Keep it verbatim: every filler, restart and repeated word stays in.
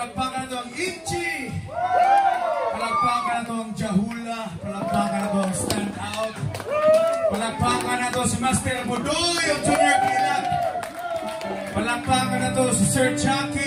Palagpakan na ito ang Inchi. Palagpakan na ito ang Jahula. Palagpakan na ito ang Stand Out. Palagpakan na ito si Master Budoy, ang Junior Kilat. Palagpakan na ito si Sir Chucky.